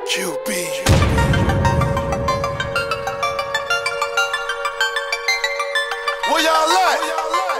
QB. Where y'all at?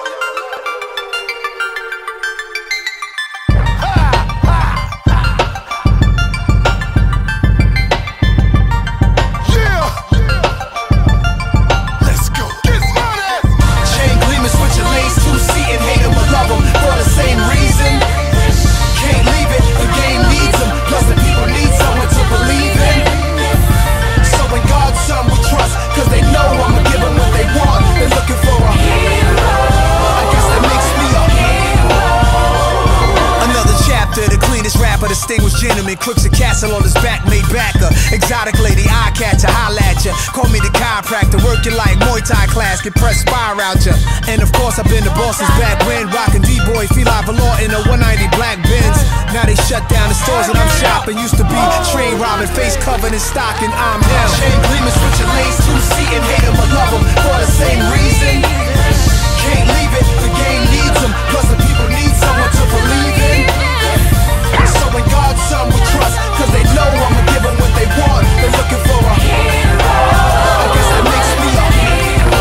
Distinguished gentleman, crooks a castle on his back, made backer. Exotic lady, eye catcher, holla at ya. Call me the chiropractor, working like Muay Thai class, get pressed spire out ya. And of course, I've been the boss's back when rockin' D-boy, feel velour in a 190 black Benz. Now they shut down the stores that I'm shopping. Used to be train robbing, face covered in stocking. I'm him. Chain gleaming, switching lanes, two-seating, hate him or love him for the same reason. Can't leave it, the game needs him. Plus the people need someone to believe in. So in God's son we trust, cause they know I'ma give them what they want. They're looking for a hero. I guess that makes me a hero.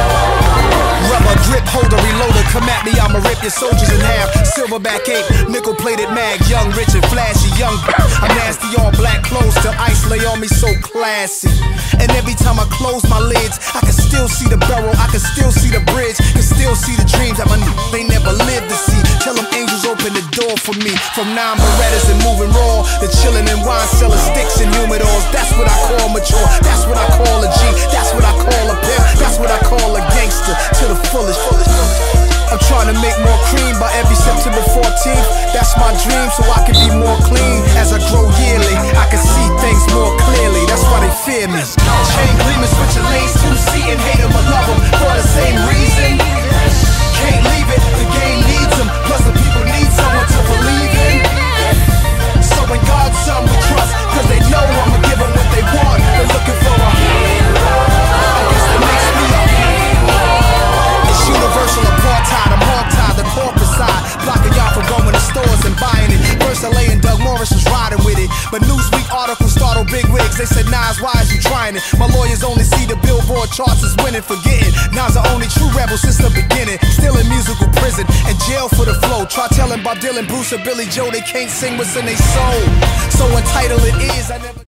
Rubber grip holder, reloader, come at me, I'ma rip your soldiers in half. Silverback ape, nickel plated mag, young, rich and flashy, young. I'm nasty, all black clothes till ice lay on me so classy. And every time I close my lids, I can still see the barrel, I can still see the bridge, can still see the dreams that my they never lived to see. Tell them angels open the door for me. From 9 Berettas and moving raw, to chillin' and wine selling sticks and humidors. That's what I call mature, that's what I call a G, that's what I call a pimp, that's what I call a gangster to the fullest. I'm trying to make more cream by every September 14th. That's my dream, so I can be more clean. As I grow yearly, I can see things more clearly. That's why they fear me. Chain gleaming, switching lanes, two-seating, hate him or love him for the same reason. Can't leave it, the game needs him. Plus the people need someone to believe in. So in God's son we trust, cause they know I'ma give them what they want. They're looking for a hero. I guess that makes me a hero. It's universal apartheid, I'm hog-tied, the corporate side, blocking y'all from going to stores and buying it. First LA and Doug Morris was riding with it, but Newsweek articles startled big wigs. They said, Nas, why is you trying it? My lawyers only see the Billboard charts as winning, forgetting Nas the only true rebel since the beginning. Still in musical prison and jail for the flow. Try telling Bob Dylan, Bruce or Billy Joe they can't sing what's in their soul. So entitled it is, I never